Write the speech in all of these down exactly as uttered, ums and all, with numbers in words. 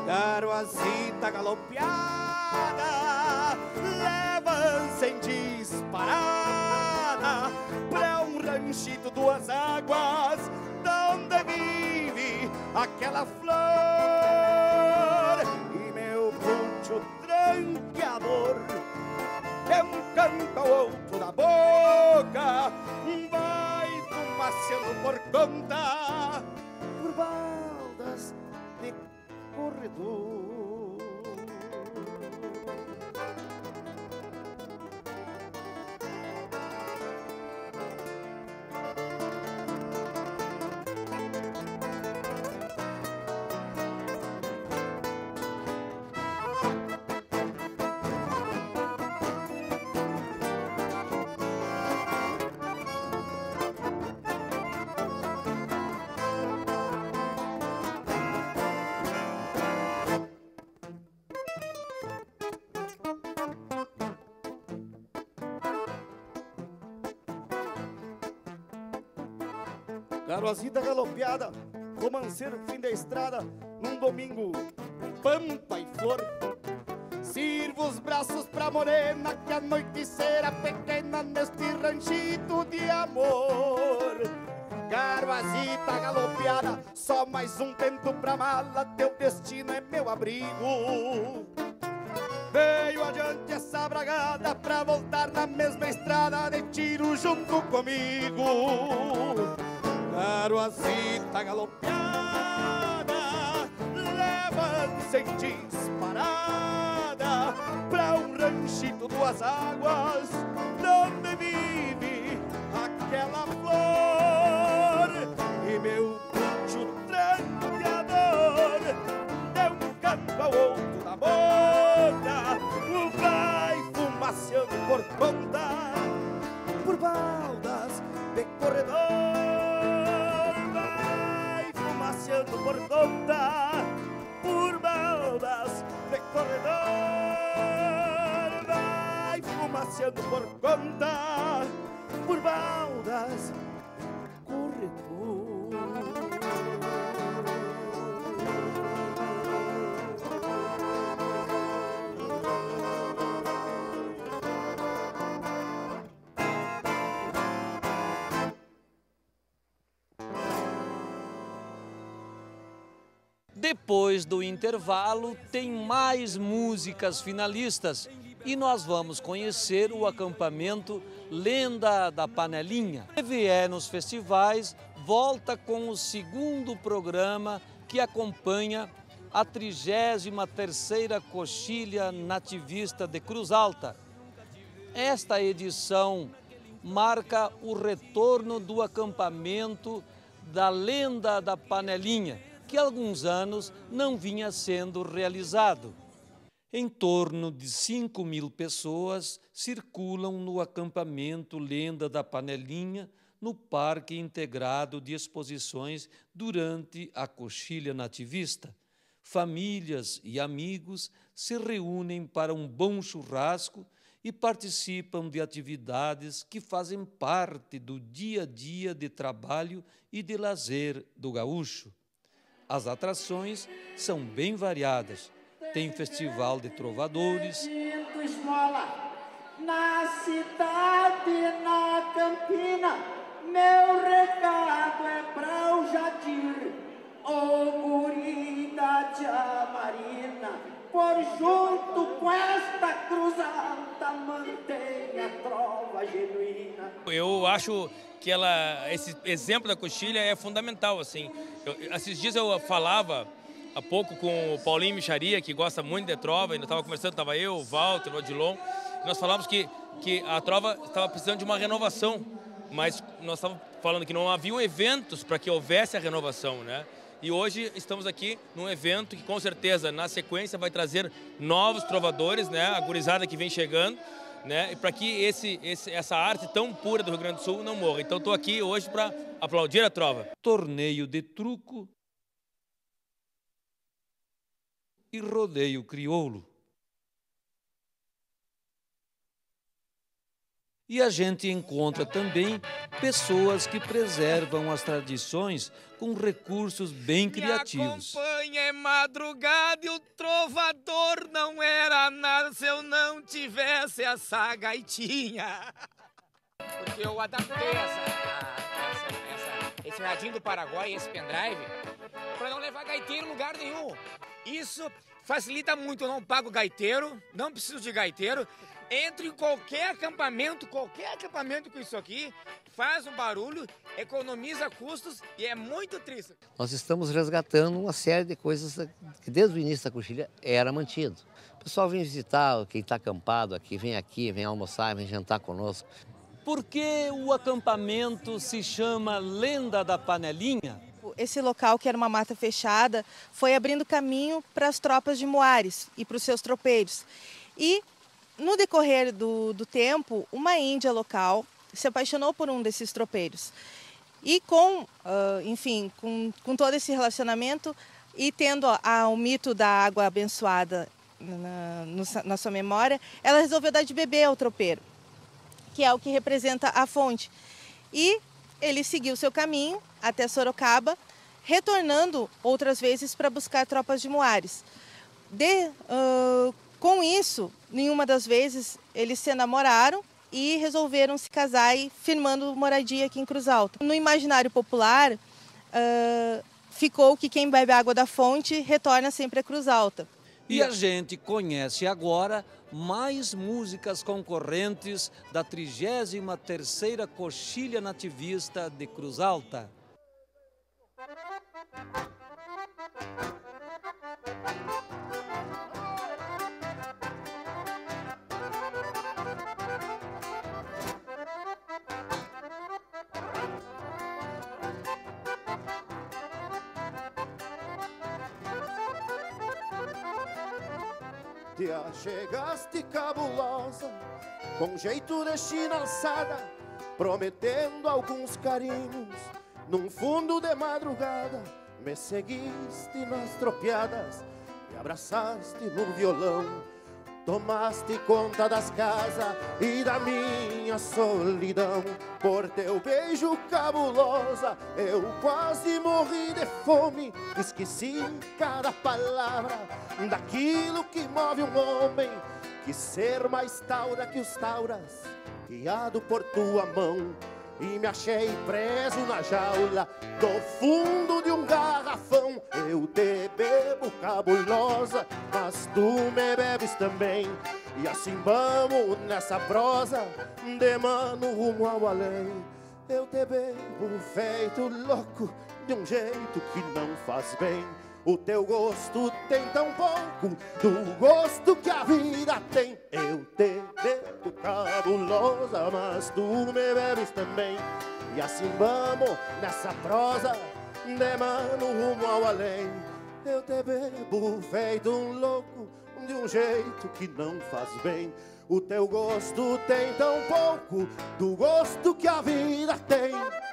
Garoazita galopeada, leva-se em disparada pra um ranchito duas águas, donde vive aquela flor. E meu poncho tranqueador de um canto ao outro da boca vai fumaciando por conta, por baldas de corredor. Garoazita galopeada, romanceiro fim da estrada, num domingo, pampa e flor. Sirvo os braços pra morena, que a noite será pequena neste ranchito de amor. Garoazita galopeada, só mais um tento pra mala, teu destino é meu abrigo. Veio adiante essa bragada pra voltar na mesma estrada, de tiro junto comigo. Garoazita galopeada, leva-se em disparada pra um ranchito duas águas, donde vive aquela flor. E meu poncho tranqueador de um canto ao outro da boca vai fumaciando por conta, por baldas de corredor. Por conta, por baldas de corredor, vai fumaciando por conta, por baldas de corredor. Depois do intervalo, tem mais músicas finalistas e nós vamos conhecer o acampamento Lenda da Panelinha. Se vier nos festivais, volta com o segundo programa que acompanha a trigésima terceira Coxilha Nativista de Cruz Alta. Esta edição marca o retorno do acampamento da Lenda da Panelinha, que há alguns anos não vinha sendo realizado. Em torno de cinco mil pessoas circulam no acampamento Lenda da Panelinha, no Parque Integrado de Exposições, durante a Coxilha Nativista. Famílias e amigos se reúnem para um bom churrasco e participam de atividades que fazem parte do dia a dia de trabalho e de lazer do gaúcho. As atrações são bem variadas. Tem festival de trovadores, na cidade, na campina, meu recado é pra o Jadir, o guri da tia Marina, por junto com esta cruz alta, mantém a trova genuína. Eu acho que ela, esse exemplo da Coxilha é fundamental, assim. Eu, esses dias eu falava há pouco com o Paulinho Micharia, que gosta muito de trova, ainda estava conversando, estava eu, o Walter, o Odilon, e nós falávamos que, que a trova estava precisando de uma renovação, mas nós estávamos falando que não haviam eventos para que houvesse a renovação, né? E hoje estamos aqui num evento que com certeza na sequência vai trazer novos trovadores, né? A gurizada que vem chegando, né? E para que esse, esse, essa arte tão pura do Rio Grande do Sul não morra. Então estou aqui hoje para aplaudir a trova. Torneio de truco e rodeio crioulo. E a gente encontra também pessoas que preservam as tradições com recursos bem criativos. Me acompanha é madrugada e o trovador não era nada se eu não tivesse essa gaitinha. Porque eu adaptei essa, a, essa, essa, esse radinho do Paraguai, esse pendrive, para não levar gaiteiro em lugar nenhum. Isso facilita muito, eu não pago gaiteiro, não preciso de gaiteiro. Entro em qualquer acampamento, qualquer acampamento com isso aqui, faz um barulho, economiza custos e é muito triste. Nós estamos resgatando uma série de coisas que desde o início da coxilha era mantido. O pessoal vem visitar, quem está acampado aqui, vem aqui, vem almoçar, vem jantar conosco. Por que o acampamento se chama Lenda da Panelinha? Esse local, que era uma mata fechada, foi abrindo caminho para as tropas de Moares e para os seus tropeiros. E no decorrer do, do tempo, uma índia local se apaixonou por um desses tropeiros. E com, uh, enfim, com, com todo esse relacionamento e tendo a, o mito da água abençoada na, no, na sua memória, ela resolveu dar de beber ao tropeiro, que é o que representa a fonte. E ele seguiu seu caminho até Sorocaba, retornando outras vezes para buscar tropas de Moares. De, uh, com isso, nenhuma das vezes eles se namoraram e resolveram se casar e firmando moradia aqui em Cruz Alta. No imaginário popular, uh, ficou que quem bebe água da fonte retorna sempre a Cruz Alta. E a gente conhece agora mais músicas concorrentes da trigésima terceira Coxilha Nativista de Cruz Alta. Te achegaste cabulosa, com jeito de china alçada, prometendo alguns carinhos. Num fundo de madrugada, me seguiste nas tropiadas, me abraçaste no violão. Tomaste conta das casas e da minha solidão. Por teu beijo cabulosa, eu quase morri de fome. Esqueci cada palavra daquilo que move um homem, que ser mais taura que os tauras, guiado por tua mão. E me achei preso na jaula do fundo de um garrafão. Eu te bebo cabulosa, mas tu me bebes também. E assim vamos nessa prosa, de mano rumo ao além. Eu te bebo feito louco, de um jeito que não faz bem. O teu gosto tem tão pouco do gosto que a vida tem. Eu te bebo cabulosa, mas tu me bebes também. E assim vamos nessa prosa, de mano rumo ao além. Eu te bebo feito um louco, de um jeito que não faz bem. O teu gosto tem tão pouco do gosto que a vida tem.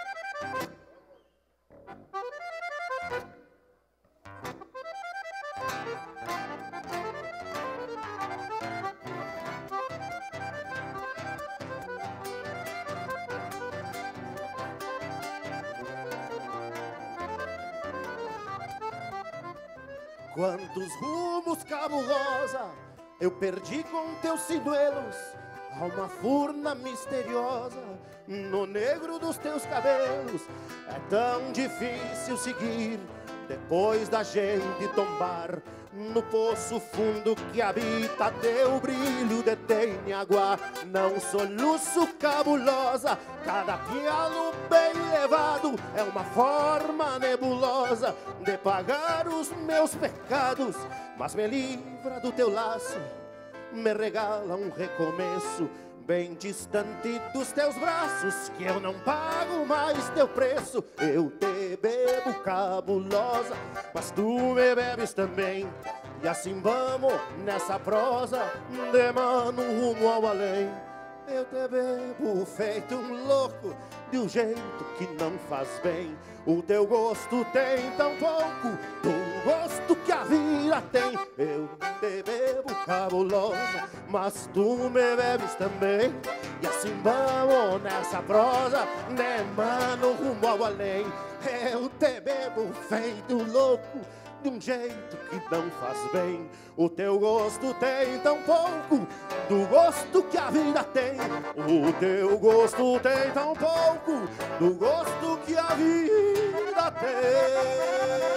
Quantos rumos cabulosa eu perdi com teus sinuelos, há uma furna misteriosa no negro dos teus cabelos. É tão difícil seguir depois da gente tombar no poço fundo que habita teu brilho detém água. Não soluço cabulosa, cada pialo bem levado é uma forma nebulosa de pagar os meus pecados, mas me livra do teu laço, me regala um recomeço bem distante dos teus braços, que eu não pago mais teu preço. Eu te bebo cabulosa, mas tu me bebes também. E assim vamos nessa prosa, de mano rumo ao além. Eu te bebo feito um louco, de um jeito que não faz bem. O teu gosto tem tão pouco do gosto que a vida tem. Eu te bebo cabulosa, mas tu me bebes também. E assim vamos nessa prosa, né, mano, rumo ao além. Eu te bebo feito louco, de um jeito que não faz bem. O teu gosto tem tão pouco do gosto que a vida tem. O teu gosto tem tão pouco do gosto que a vida tem.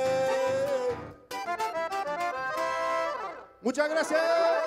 Muchas gracias.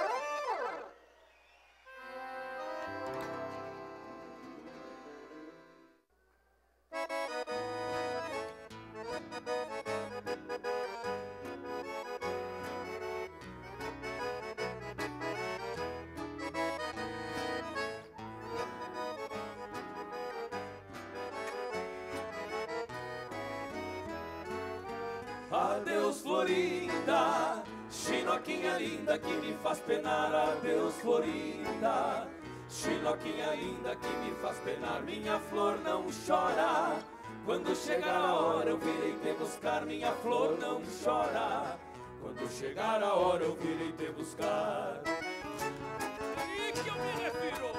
Adeus, Florinda, chinoquinha linda que me faz penar. Adeus, Florinda, chinoquinha linda que me faz penar. Minha flor não chora, quando chegar a hora eu virei te buscar. Minha flor não chora, quando chegar a hora eu virei te buscar. E que eu me refiro?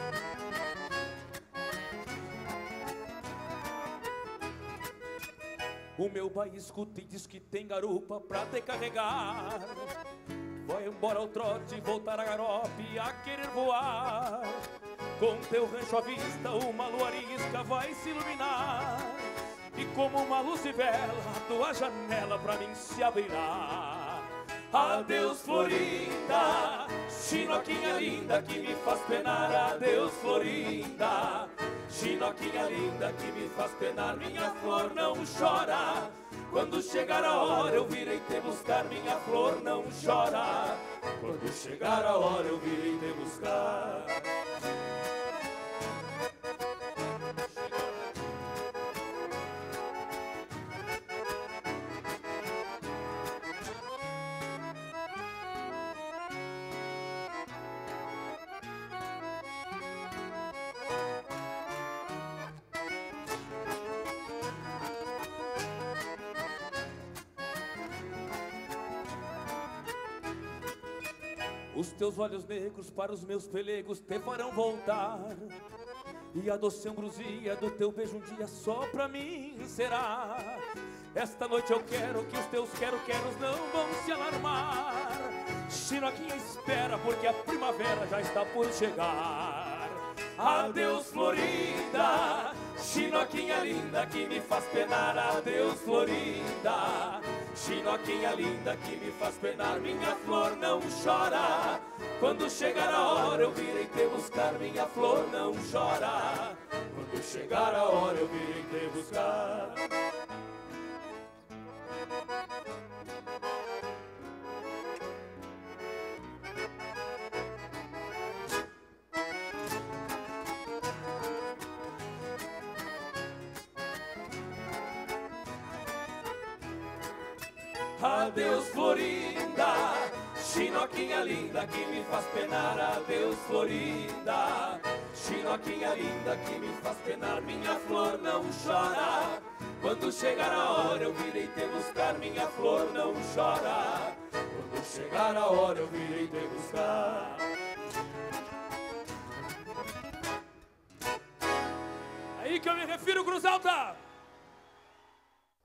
O meu pai escuta e diz que tem garupa pra te carregar. Vai embora ao trote, voltar a garope a querer voar. Com teu rancho à vista, uma luarisca vai se iluminar. E como uma luz e vela, tua janela pra mim se abrirá. Adeus, Florinda, chinoquinha linda que me faz penar. Adeus, Florinda, chinoquinha linda que me faz penar. Minha flor não chora, quando chegar a hora eu virei te buscar. Minha flor não chora, quando chegar a hora eu virei te buscar. Os teus olhos negros para os meus pelegos te farão voltar. E a doce ambrosia do teu beijo um dia só pra mim será. Esta noite eu quero que os teus quero-queros não vão se alarmar. Chinoquinha espera porque a primavera já está por chegar. Adeus, Florinda, chinoquinha linda que me faz penar. Adeus, Florinda, chinoquinha linda que me faz penar. Minha flor não chora, quando chegar a hora eu virei te buscar. Minha flor não chora, quando chegar a hora eu virei te buscar. Adeus, Florinda, chinoquinha linda que me faz penar. Adeus, Florinda, chinoquinha linda que me faz penar. Minha flor não chora, quando chegar a hora eu virei te buscar. Minha flor não chora, quando chegar a hora eu virei te buscar. Aí que eu me refiro, Cruz Alta!